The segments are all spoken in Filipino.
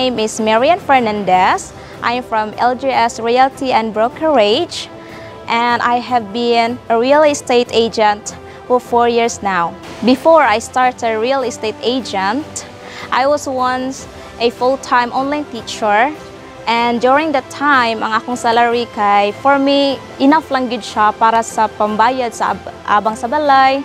name is Marian Fernandez. I'm from LGS Realty and Brokerage, and I have been a real estate agent for 4 years now. Before I started a real estate agent, I was once a full-time online teacher, and during that time, ang akong salary kay, for me, enough lang gid siya para sa pambayad sa abang sa balay,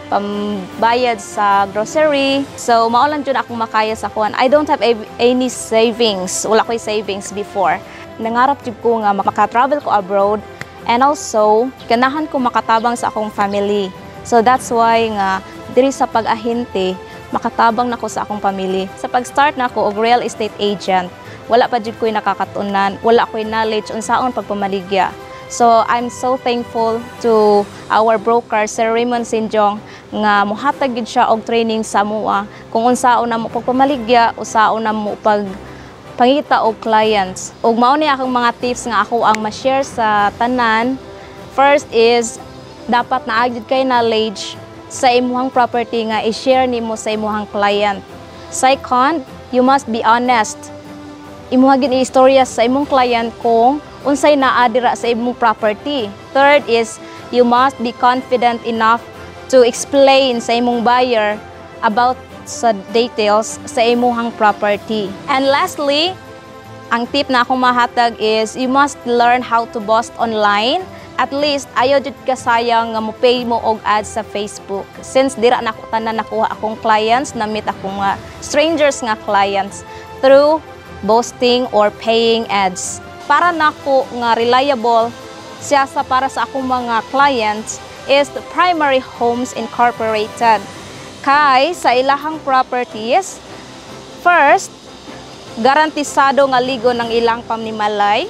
pambayad sa grocery. So, maulan dyan akong makaya sa kuwan. I don't have any savings. Wala ko'y savings before. Nangarap dyan ko nga makatravel ko abroad, and also, ganahan ko makatabang sa akong family. So, that's why nga, diri sa pag-ahente, makatabang na ko sa akong family. Sa pag-start na ako og real estate agent, wala pa dyan ko'y nakakatunan, wala ko'y knowledge unsaon pagpamaligya. So, I'm so thankful to our broker, Sir Raymond Sinjong, nga muhatag gid siya og training sa mua kung unsaon na mo pagpamaligya, unsaon na mo pangita og clients. Ug mao ni akong mga tips nga ako ang ma-share sa tanan. First is dapat naagid kay knowledge sa imuhang property nga i-share nimo sa imuhang client. Second, you must be honest. Imuha gid istorya sa imong client kung unsay naa dira sa imong property. Third is you must be confident enough to explain sa imong buyer about sa details sa imuhang property. And lastly, ang tip na akong mahatag is you must learn how to boast online. At least ayaw jud ka sayang nga mo pay mo og ads sa Facebook. Since dira na ako tanan nakuha akong clients, na-meet akong strangers nga clients through boasting or paying ads. Para nako nga reliable siya sa para sa akong mga clients is the Primary Homes Incorporated. Kay sa ilahang properties, first, garantisado nga ligo ng ilang pamnimalay,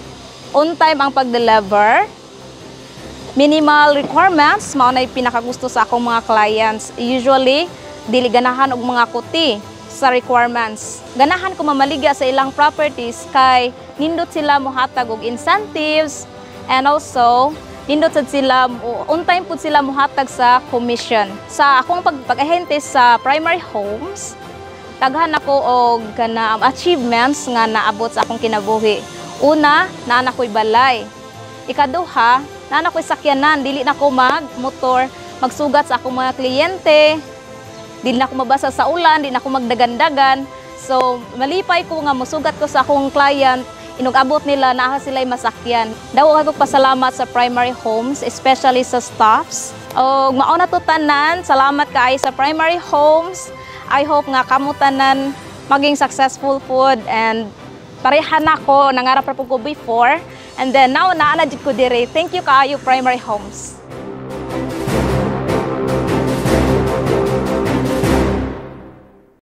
on time ang pag-deliver, minimal requirements, mao na pinakagusto sa akong mga clients. Usually, dili ganahan og mga kuti sa requirements. Ganahan ko mamaligya sa ilang properties kay nindot sila mohatag og incentives, and also nindot sila, on time po sila muhatag sa commission. Sa akong pag-ahente sa primary homes, daghan ako og kana achievements nga naabot sa akong kinabuhi. Una, naa ko'y balay. Ikaduha, naa ko'y sakyanan, dili na ko mag-motor, magsugat sa akong mga kliyente, dili na ko mabasa sa ulan, dili na ko magdagan-dagan. So, malipay ko nga musugat ko sa akong client, inugabot nila na sila'y masakyan. Daw ako pasalamat sa primary homes, especially sa staffs. O mauna to tanan, salamat kaay sa primary homes. I hope nga kamo tanan maging successful food, and parehan ako, nangarap ra po ko before. And then now naana jud ko dire. Thank you kaayo primary homes.